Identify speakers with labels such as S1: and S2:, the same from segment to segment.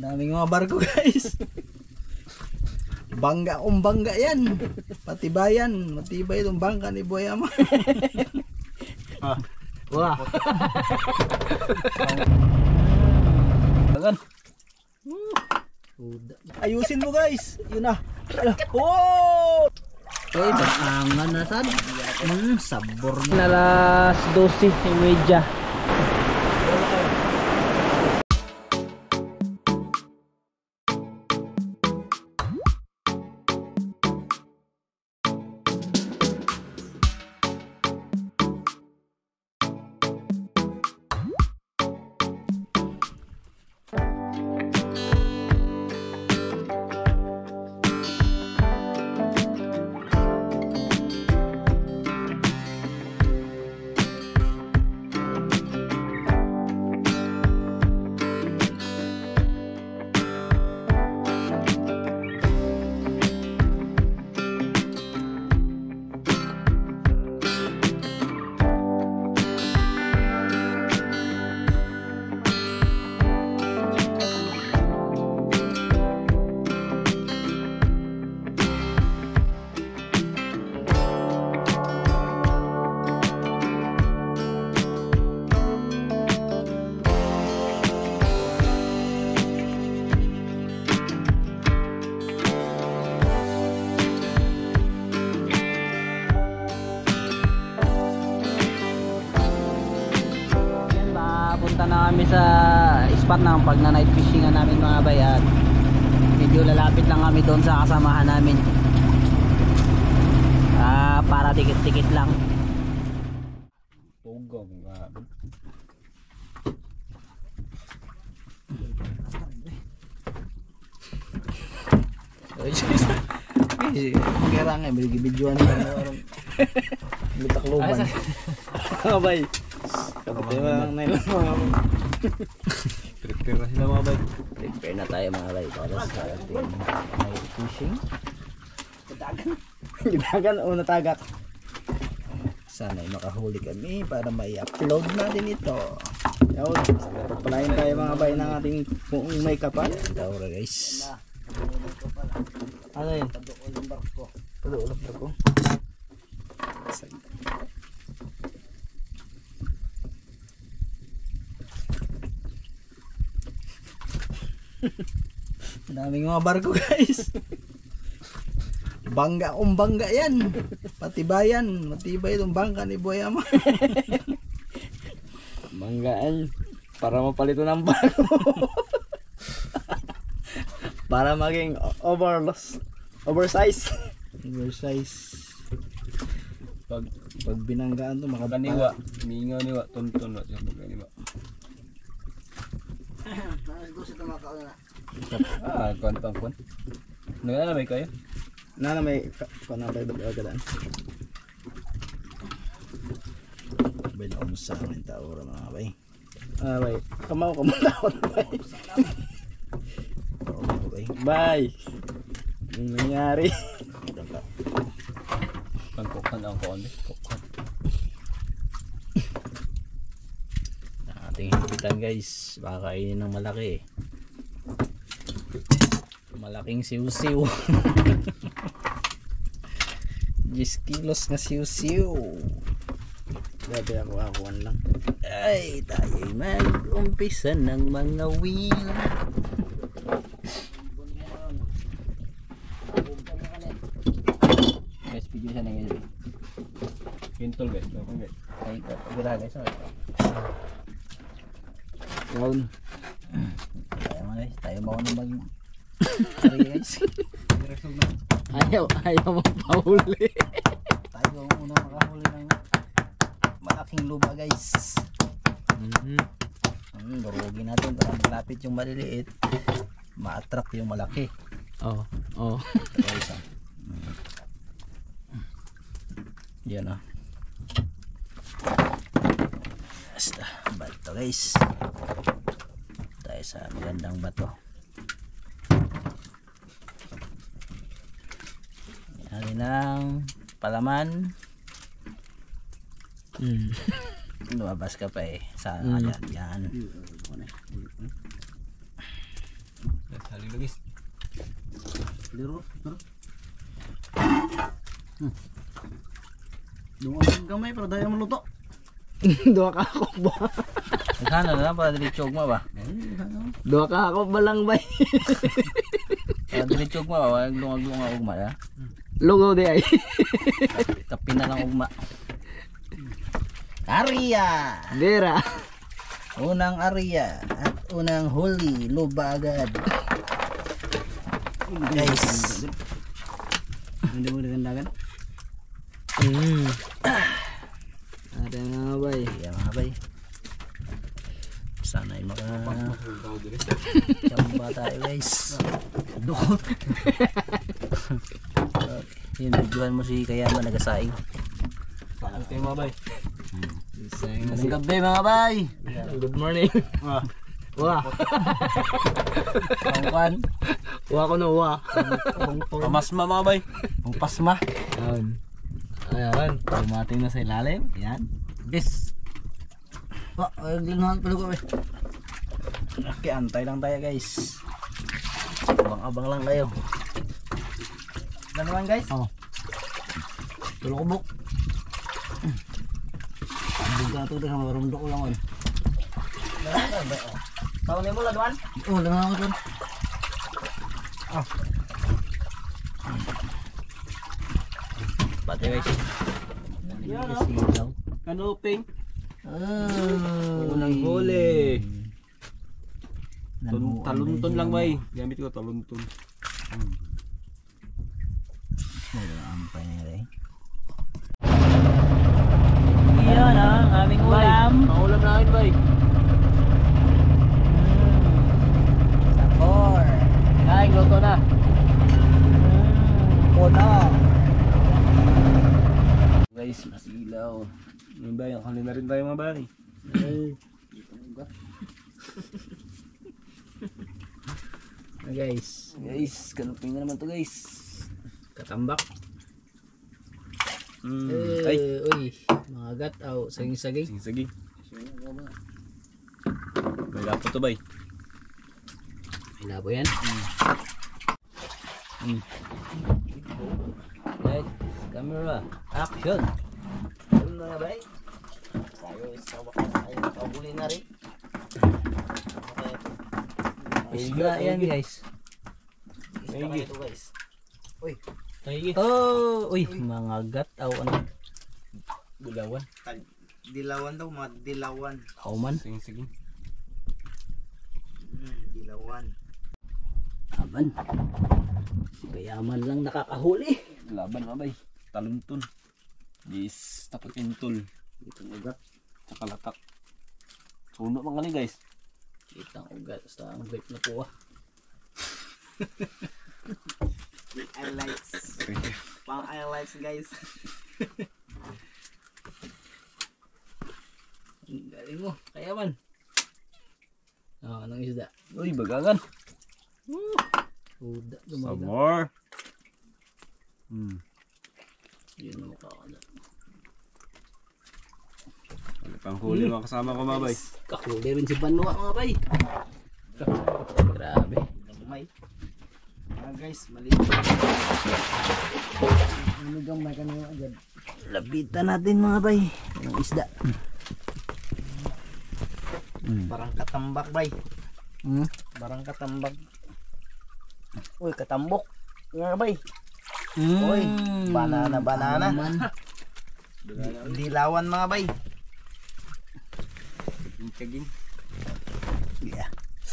S1: Daming mga barko guys. Bangga bangga yan. Patibayan, matibay itong bangka ni Boy Ama. Wah. Ayusin mo guys. Yun na. Oh! Oy, banangan na sad. Sabor na.
S2: Alas 12:30. Punta na kami sa spot ng pag na night fishingan namin mga bay, at medyo lalapit lang kami doon sa kasamahan namin, para tikit-tikit lang.
S3: Pugong nga.
S1: Kaya nga, may videoan na orang lutak-luban.
S3: Mga bay. Prepare na sila mga bay.
S1: Prepare na tayo mga bay para sa ating night fishing.
S2: Gidagan o natagak.
S1: Sana'y makahuli kami para mai-upload natin ito.
S2: Yun, pagpalain tayo mga bay ng ating kung may kapal.
S1: Daura guys.
S2: Ano yun?
S1: Paduulog barko. Daming mga barko guys. Bangga bangga yan. Patibayan, matibay itong bangka ni Boy Ama.
S2: Manggaan para mapalito ng barko. Para maging oversize.
S1: Oversize. Pag binanggaan to
S3: Makaniwa. Mingaw niwa. Tuntun na siya makaniwa. Kontong pun. Nagana may kayo?
S2: Na may kanabay bagdaan.
S1: Bilang sa amin taura mga bay.
S2: Bay. Kamaw takot bay. Bay. Anong nangyari?
S3: Pangkukan ang konde. Kukan.
S1: Ating hipitan guys. Baka kainin ng malaki. Malaking siw-siw. 10 kilos na siw-siw.
S2: Grabe ako lang.
S1: Ay, tayo'y mag-umpisa ng mga wheel.
S2: Guys, video siya na ngayon.
S3: Pintol guys.
S1: Ay, pagkira guys.
S2: Yun.
S1: Tayo mga guys. Tayo mauna mag... Sorry guys.
S2: Ayaw mo pahuli.
S1: Tayo muna makahuli ng malaking luba guys. Durugin natin para malapit yung maliliit, ma-attract yung malaki.
S2: Oh.
S1: Guys, yan o. Basta bato guys. Tayo sa magandang bato. Yan ng palaman. Lumabas ka pa eh. Sana yan.
S3: Halilo guys.
S1: Liro. Dungan gamay pero daya maluto.
S2: Dua ka ako ba?
S3: Sana na lang para diritsog mo ba?
S2: Dua ka ako ba lang bay?
S3: Para diritsog mo ba? Walang lungag-lungag ugma ya.
S2: Lugaw di ay.
S3: Kapin na lang ugma.
S1: Arya.
S2: Dira.
S1: Unang Arya at unang huli, luba agad. Guys. Hindi mo digandagan?
S2: Ada nga bay.
S1: Iya mga bay. Sana'y chamba tayo guys. Dukot. Yun, videohan mo si Kayaman nagasaing.
S3: Saan kayo mga bay?
S1: Magandang gabi mga bay.
S2: Good morning. Wah.
S1: Pangkuan.
S2: Wah ko no wah.
S3: Pamasma mga bay.
S1: Pangpasma.
S2: Ayan. Tumating na sa ilalim. Yan.
S1: Guys. Ay, glinuhan pala ko eh. Okay, antay lang tayo guys. Abang-abang lang kayo. Ano naman guys? Tulong kubok. Buga ito din, marumdo ko lang. Taon mo laduan? Oo, lang ako doon.
S3: Pati guys. Kanuping. Unang huli. Talunton lang bay. Gamit ko talunton.
S1: Ampay na rin.
S2: Yan ang aming ulam.
S3: Pangulam namin bay.
S1: Sapor.
S2: Kain, luto na.
S1: Puno.
S3: Guys, masilaw. Ano ba yan? Hali na rin tayo mga bay.
S2: Guys.
S3: Guys, kanuping na naman to guys.
S2: Katambak.
S3: Ay.
S2: Uy. Mga gat. Saging-saging.
S3: Sige. May lapo to bay.
S2: Ilabo yan.
S3: Right. Camera. Action.
S1: Ano na ba eh? Tayo sa wakas ay nakahuli na rin.
S2: Isda yan guys.
S1: Isda kayo ito guys. Uy.
S2: Oh. Uy. Mga gat. Ano?
S3: Bulawan.
S1: Dilawan daw, mga dilawan.
S2: Kauman.
S3: Sige.
S1: Dilawan.
S2: Aman. Si Kayaman lang nakakahuli.
S3: Laban mga bay. Talunton. Yes, tapatintol.
S2: Itong ugat.
S3: Tsaka latak. Suno mga ni guys.
S2: Itang ugat. Basta ang vape na po
S1: Highlights. Pang highlights guys.
S2: Galing mo. Kayaman. Anong isda?
S3: Uy, bagagan.
S2: Uda.
S3: Some
S2: Gumaga.
S3: more.
S2: Yun ang mukha ko na.
S3: Ano pang huli mga kasama ko mga bay.
S2: Kahuli rin si Banwa mga bay. Grabe.
S1: Gamay. Guys, maliit. Ano gamay ka na agad.
S2: Lapitan natin mga bay. Anong isda?
S1: Parang katambak bay. Parang katambak. Uy, katambok. Nga bay. Uy, banana. Dilawan mga bay.
S3: Kaging.
S1: Yeah.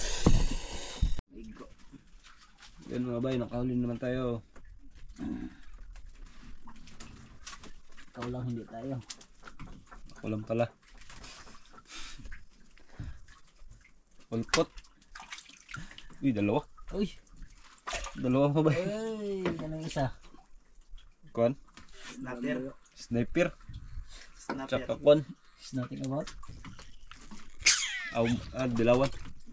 S3: Yan mga bay, nakahuli naman tayo.
S2: Ikaw lang hindi tayo.
S3: Ako lang pala. Pulpot. Uy, dalawa.
S2: Uy.
S3: Dalawa mga bay.
S2: Ay, anong isa?
S3: Kuan. Sniper. Tsaka kuan.
S2: It's nothing about.
S3: Dilawan.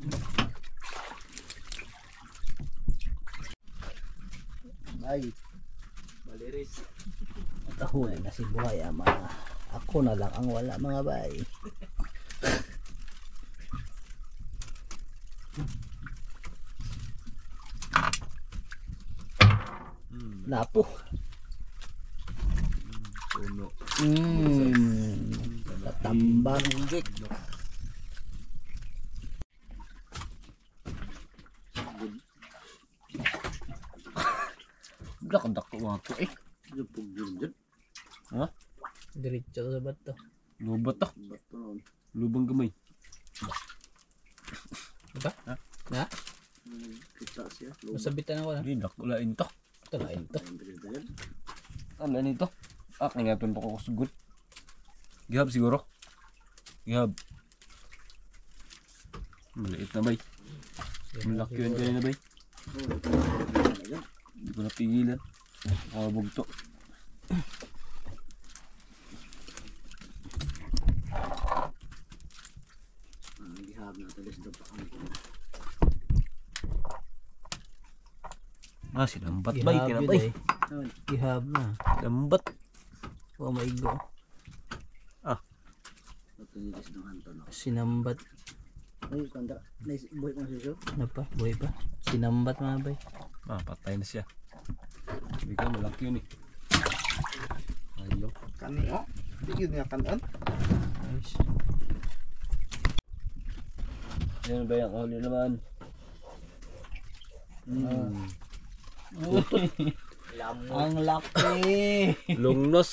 S1: Ay. Baliris.
S2: Nakahuli na si Buhay mga. Ako na lang ang wala mga bay.
S1: Lapo.
S3: Puno.
S1: Tambang.
S3: Dak ko mga to eh. Ha?
S2: Diretso sa bato.
S3: Lubot to. Lubang gamay.
S2: Diba?
S3: Ha?
S2: Na?
S1: Kita siya.
S2: Masabitan ako na.
S3: Hindi, dakulain to.
S2: Ito lain to.
S3: Ano nito? Kangapin pa ko sugot. Gihab siguro. Gihab. Maliit na bay. Malaki yun kanina bay. Hindi ko napigilan. Bugto.
S1: Gihab na talis daw pa
S3: Ah, sinambat bay. Tinabay.
S2: Gihab na.
S3: Lambat.
S2: Oh my god. Sinambat.
S1: Ay, kanda. Nice boy mo siya.
S2: Ano pa? Buhay pa? Sinambat mga bay.
S3: Patay na siya. Hindi ka malaki yun eh. Ayaw.
S1: Kani oh. Bigyan niya kanon.
S2: Nice.
S3: Yan ba yung huli naman?
S2: Ang laki.
S3: Lungnos.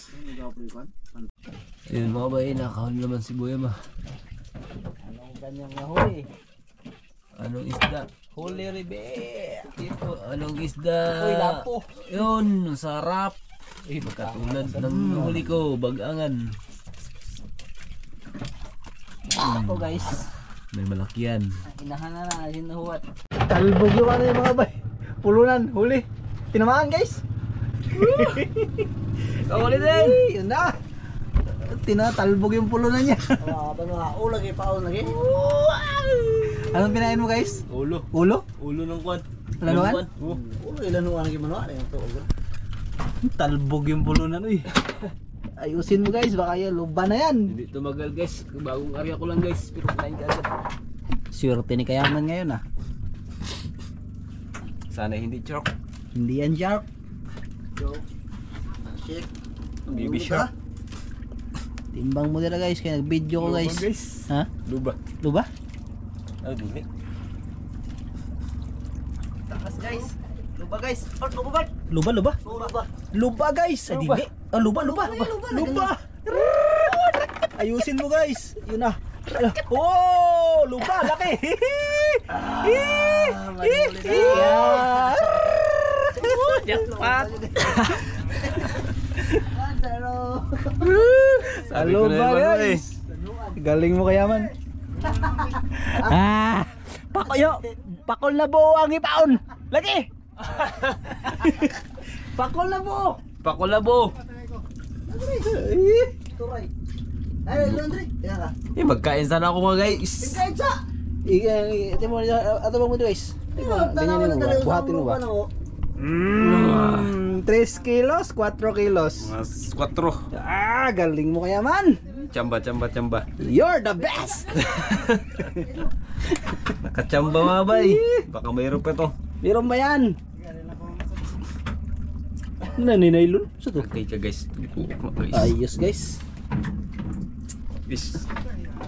S3: Ayun mga bay, nakahuli naman si Boya ma.
S2: Anong ganyang nahuli?
S3: Anong isda?
S2: Huli ribe.
S3: Ito, anong isda?
S2: Uy, lapo.
S3: Yun, sarap. Katulad ng huli ko, bagangan.
S2: Ako guys.
S3: May malaki yan.
S2: Inahan na hinuhuwat.
S1: Talbog yung ano yung mga bay. Pulunan, huli. Tinamaan guys.
S3: Huli din!
S1: Yun na. Tinatalbog yung pulunan niya. Mga ulo lagi pa lagi. Anong pinain mo guys?
S3: Ulo.
S1: Ulo?
S3: Ulo ng kwan.
S1: Lanuan?
S3: Oo.
S1: Ulo ilanuan lagi manuan yung to. Talbog yung pulunan uy. Ayusin mo guys, baka yan luba na yan.
S3: Hindi tumagal guys. Bagong area ko lang guys. Pero kain ka agad.
S1: Swerte ni Kayaman ngayon ah.
S3: Sana hindi chok.
S1: Hindi yan shark. Shake.
S3: Baby shark.
S1: Timbang mo nila guys, kaya nag-video ko guys. Ha?
S3: Luba.
S1: Luba?
S3: Dili.
S1: Takas guys. Luba guys. Luba ba?
S2: Luba, luba.
S1: Luba.
S2: Luba guys. Ay,
S1: Luba.
S2: dili. Oh, luba, luba.
S1: Luba. Ayusin mo guys. Yun na. Oh, luba, laki.
S2: Jackpot.
S1: Sa luba guys. Galing mo Kayaman.
S2: Pakoyo. Pakol na buo ang ipaon. Lagi. Pakol na buo.
S3: Pakulabo.
S1: Turay. Ay, laundry. Yan ka.
S3: Magkain sana ako mga guys.
S1: Kahit sa.
S2: Ito mo guys. Ganyan yung buhatin mo ba?
S1: 3 kilos, 4 kilos.
S3: Mas 4.
S1: Galing mo Kayaman.
S3: Chamba.
S1: You're the best.
S3: Nakachamba mga bay. Baka mayroon pa ito.
S1: Meron ba yan? Naninaylon? Sa to?
S3: Okay ka guys.
S1: Ayos guys.
S3: Is.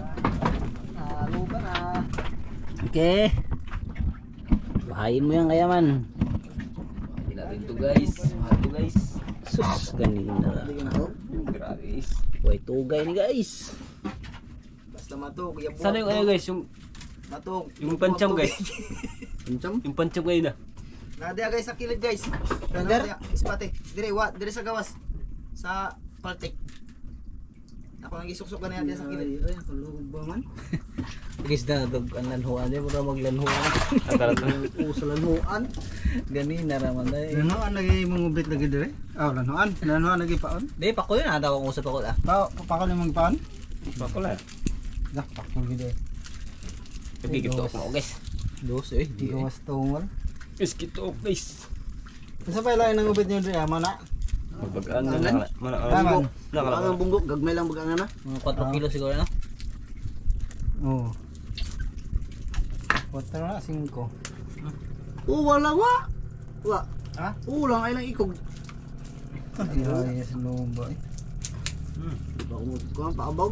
S1: Luba na.
S2: Okay. Bahayin mo yan Kayaman.
S3: Hindi natin ito guys. Mahal ito guys.
S2: Sus, ganina.
S3: Grabe guys.
S2: Way tugay ni guys.
S1: Basta matog.
S3: Sana yung ano guys.
S1: Matog.
S3: Yung pancham guys.
S1: Pancham?
S3: Yung pancham ngayon na.
S1: Nadiya guys sa kilid guys. Nadiya. Ispate. Dire sa gawas. Sa paltik. Ako nang isuksok ka na yan sa kilid. Ay, kalugod ba man?
S2: Guys na dog ang lanhuan di mo ra maglanhuan.
S1: Usa lanhuan.
S2: Ganina ra man dai.
S1: Lanhuan lagi mong ublit lagi dire. Lanhuan. Lanhuan lagi paon.
S2: Di pakoy na daw ang usap ako ah.
S1: Pakol mong paon.
S3: Bakula.
S1: Dah, pakol gid.
S3: Nagkikito ako guys.
S2: Dos eh. Di.
S1: Gawas tungol.
S3: Is kito guys.
S1: Sa pa lain ng ublit niyo dire mana?
S3: Mabagaan
S1: Anan?
S3: na.
S1: Ang bunggok gagmay lang bagang na.
S2: Mga 4 kilo siguro na.
S1: Oo. 4 na 5. Wala wa. Wa. Ha?
S2: Ulang ay lang ikog.
S1: Ay, sa lomba eh.
S2: Bakumot ko ang paabog.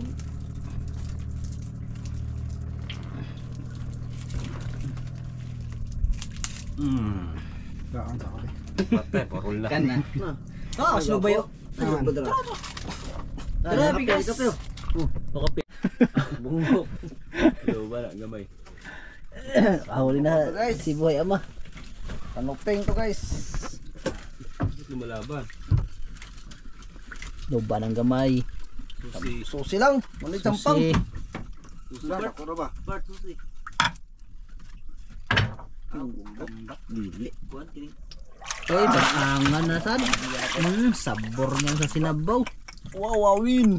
S1: Gaan sa kape.
S3: Pate, parol na.
S2: Kan na. Ah, sino ba yun? Tara, bigas. Bakapi. Bungok.
S3: Hello ba na, gamay.
S2: Ahuli na
S1: Guys.
S2: si Boy Ama.
S1: Kanupeng to guys.
S3: Bakit lumalaban?
S2: Luba ng gamay.
S3: Susi.
S1: Susi lang. Muli tampang.
S2: Susi.
S3: Susi
S1: Wala,
S3: Bart.
S1: nakura ba?
S3: Bart, susi.
S1: Dili.
S2: Ay, baangan na sad. Sabor niyan sa sinabaw.
S1: Wow, wawin.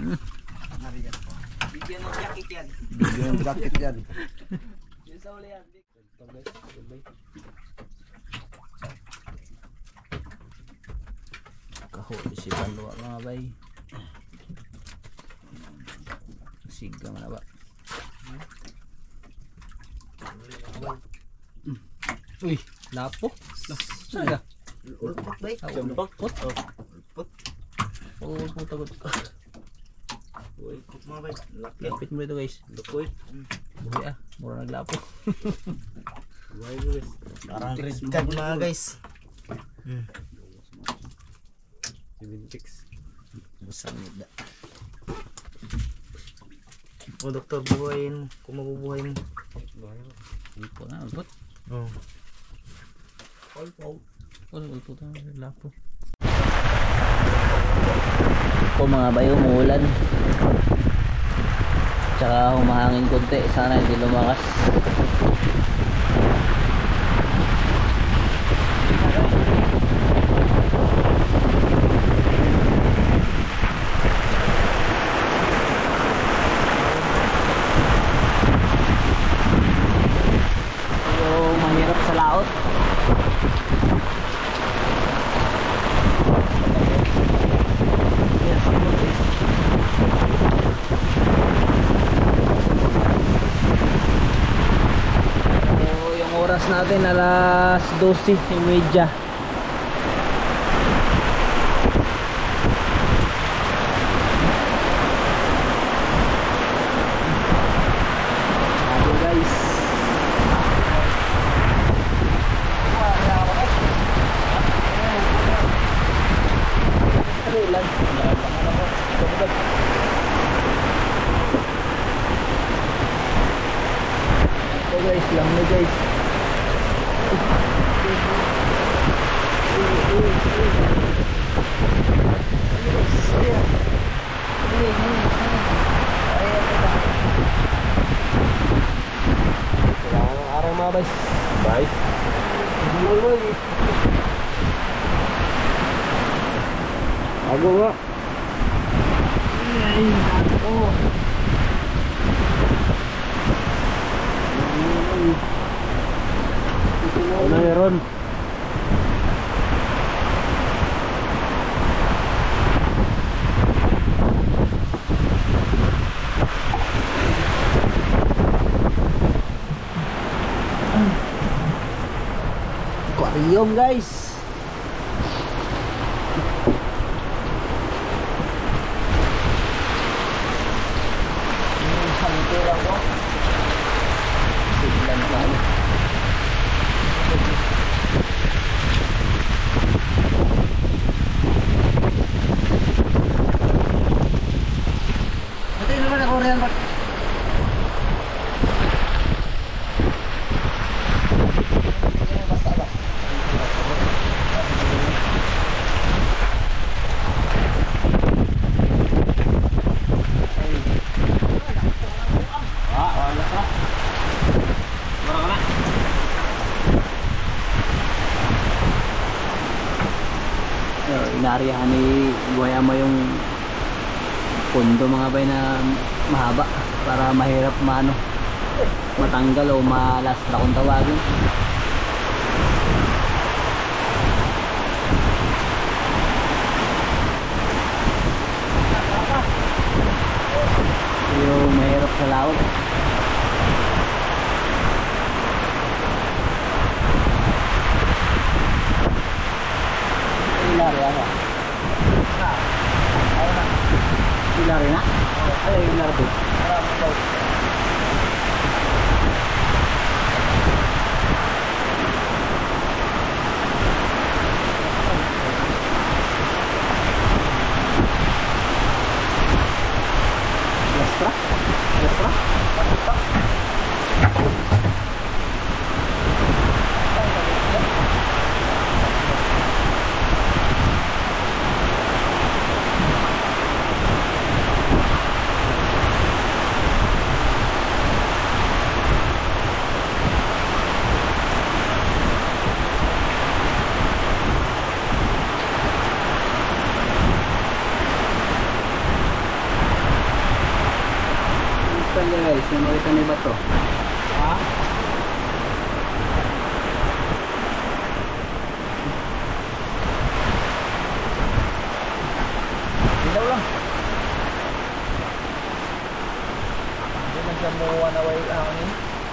S1: Bigyan ng jacket yan. Bigyan ng jacket yan.
S2: Kahuli si Balwa mga bay. Siga man na ba? Uy, lapo. Saga.
S1: Ulpot ba eh?
S2: Ulpot. Ulpot tagot.
S1: Ulpot mga bay. Laki.
S2: Lapit mo ito guys.
S3: Lukoy.
S2: Buhi ah, mura naglapo.
S3: Buhay mo guys.
S1: Parang kriskan mga guys.
S3: 76.
S1: Busang nida. O doktor, buhayin. Kung mabubuhay mo.
S2: Ulpot na, ulpot.
S1: Oh.
S2: Ulpot na, naglapo. Ito mga bayo, umuulan. Tsaka humahangin konti, sana hindi lumakas. So mahirap sa laot. Yung oras natin alas 12:30. Ayo guys. So guys, lang na guys. Araw mga guys.
S3: Bye.
S2: Ako nga. Ay, ako. Ano meron? Aquarium guys. Ito naman ako rin. Inarihan ni Guayama yung pundo mga bay na mahaba para mahirap matanggal o malastra kung tawagin. Yung mahirap sa laot. Dari na? Ay, yung narapit.
S1: Maraming daw.
S2: Lastra? Lastra?
S1: Pakitak.
S2: Gusto niya guys, yung makita ni Bato.
S1: Ha? Ilaw lang. Hindi man siya muwa na way hangin.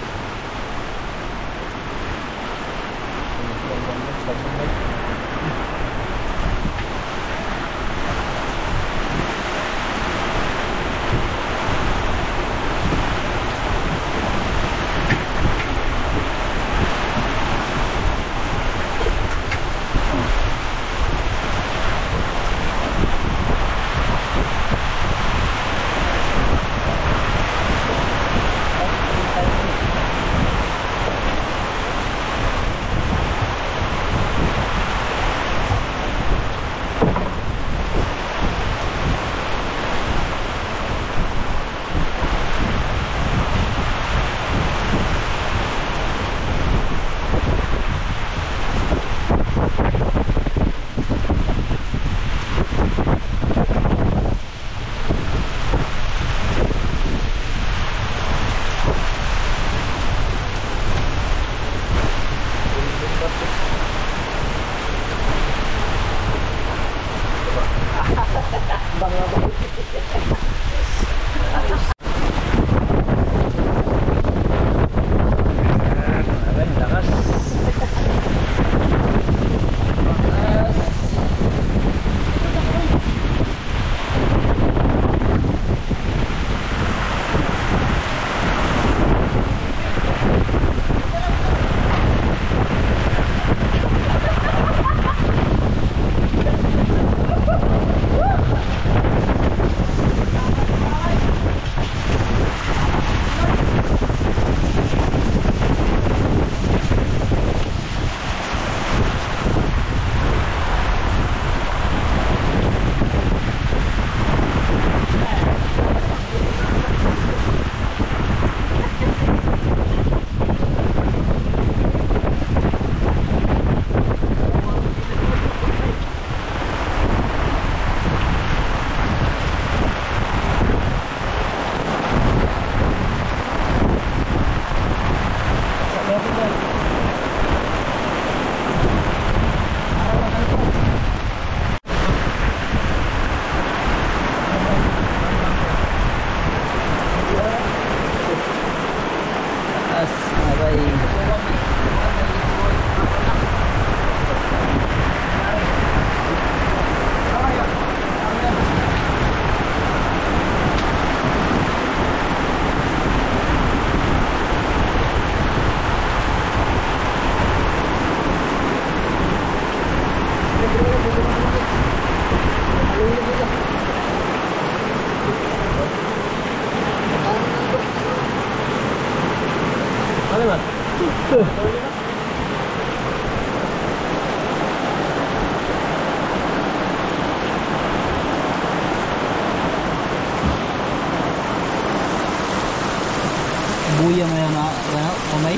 S2: Buya mo yan, umay.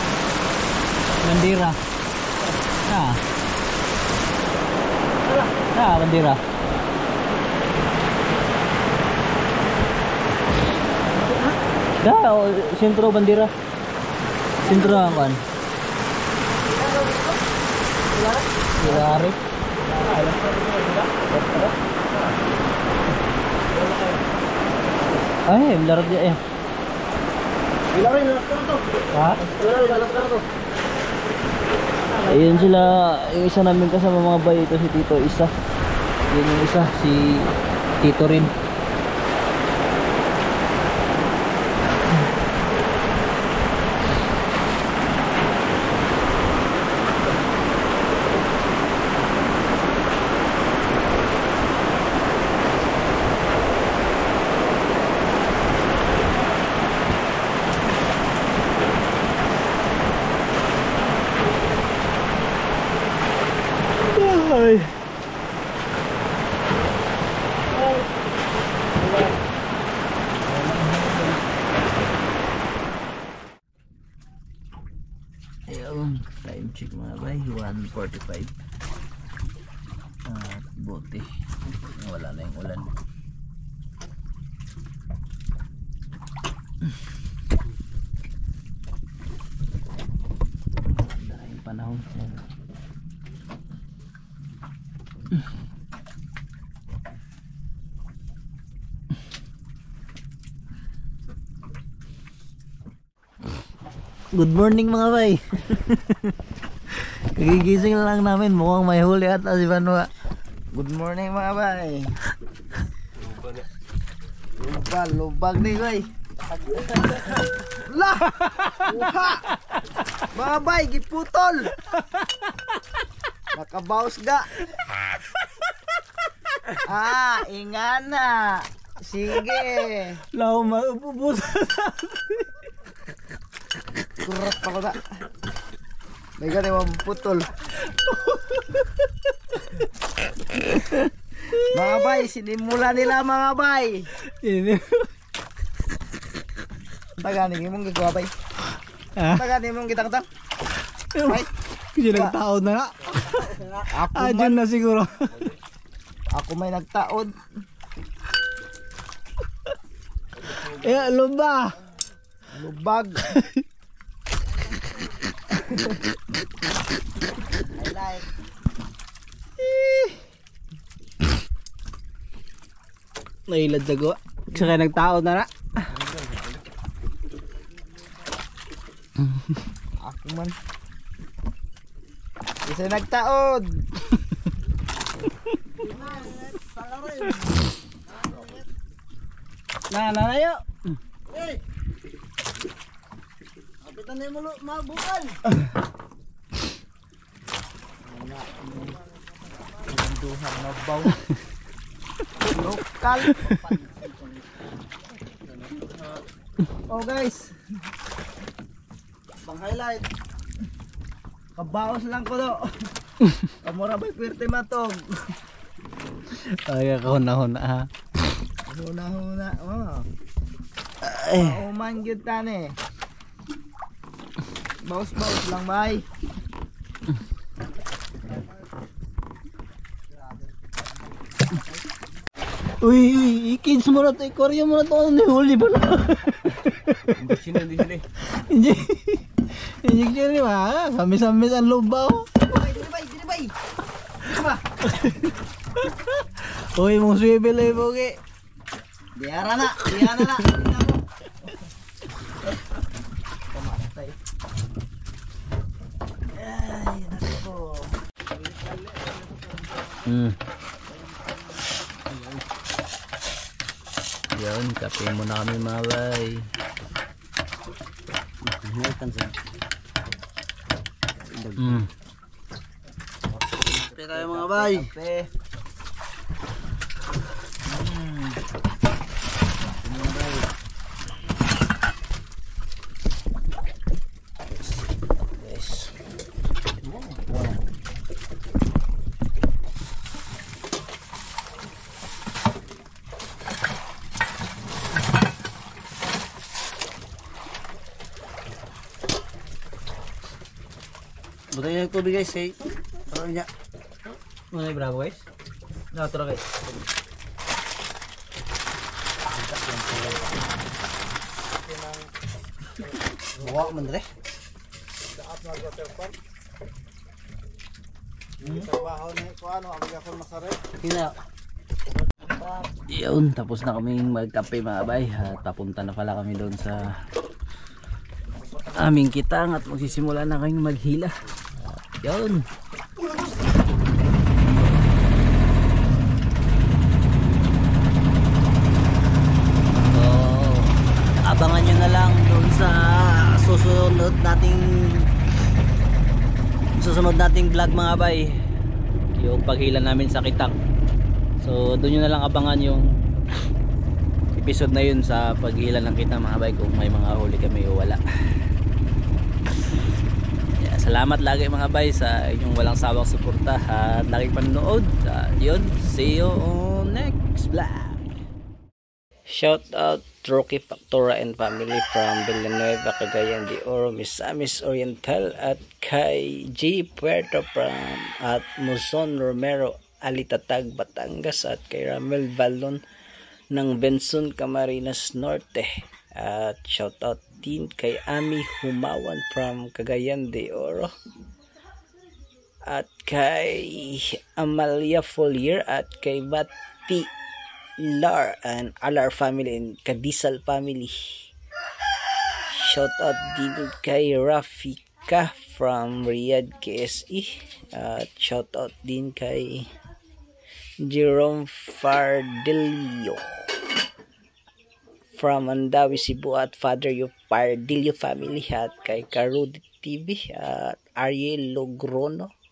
S2: Bandira. Bandira. Sentro bandira. Sentro ang kan. Silari. Ay, larot dia eh.
S1: Ilaw rin, lalas ka na to.
S2: Ha?
S1: Ilaw rin, lalas ka na to.
S2: Ayun sila, yung isa namin kasama mga bay, ito si Tito isa. Yun yung isa, si Tito rin. check mga bay, 1:45. At buti wala na yung ulan. Dahil panahon. Good morning mga bay. Kagigising lang namin, mukhang may huli ata si Banwa.
S1: Good morning mga bay. Lubag ni bay. La! Uha! Mga bay, giputol. Nakabawas ga. Ingana. Sige.
S2: Lao maubos.
S1: Kurat pa ko na. May gani putol. Mga bay, sinimula nila mga bay.
S2: Ini.
S1: Tagani mong gagawa bay. Tagani mong kitang-tang. Bay.
S2: Kasi nagtaod na na. Adyan na siguro.
S1: Ako may nagtaod.
S2: Lumba.
S1: Lubag. I like.
S2: Nailad sa gawa. Saka nagtaod na na.
S1: Ako man. Isa nagtaod.
S2: Nanayo.
S1: Hey. Apitan na mo mabukal. Duha na baw. Lokal. Oh guys. Bang highlight. Kabaos lang ko do. Kamura bay pwerte matog.
S2: Ay, kahuna-huna ha.
S1: Huna-huna. Oh.
S2: Ay.
S1: Uman gyud tani. Baos-baos lang bay.
S2: Uy, kids mo na to, ikorya mo na to, ano huli ba na?
S3: Hindi sila.
S2: Injection ni ba? Samis-samis ang loob ba?
S1: Dili bay. Dili ba?
S2: Uy, mong swivel ay bogi.
S1: Diara na. Tingnan mo. Pamatay. Ay, nako.
S2: Yan, kape mo na kami mga bay.
S1: Kape tayo mga bay. Kape.
S2: Buta yung tubig guys, eh. Parang niya. Ano yung bravo guys? Naturo guys.
S1: Wow, mandre. Trabaho ni ko ano, ang ako masarap.
S2: Tingnan. Yun, tapos na kaming magkape mga bay. At papunta na pala kami doon sa aming kitang at magsisimula na kaming maghila. Yun. So, abangan nyo na lang doon sa susunod nating vlog mga bay, yung paghila namin sa kitang. So doon nyo na lang abangan yung episode na yun sa paghila ng kitang mga bay, kung may mga huli kami o wala. Salamat lagi mga bay sa inyong walang sawang suporta at laging panonood. Yun, see you on next vlog. Shout out Rocky Factora and family from Villanueva, Cagayan de Oro, Misamis Oriental, at kay G. Puerto from at Muson Romero, Alitatag, Batangas, at kay Ramel Valon ng Benson, Camarines Norte. At shout out din kay Ami Humawan from Cagayan de Oro, at kay Amalia Folier, at kay Bati Lar and Alar family and Kadisal family. Shout out din kay Rafika from Riyadh, KSE. At shout out din kay Jerome Fardilio from Andawi, Cebu, at Father Yu Pardilio family, at kay Karudi TV, at Ariel Logrono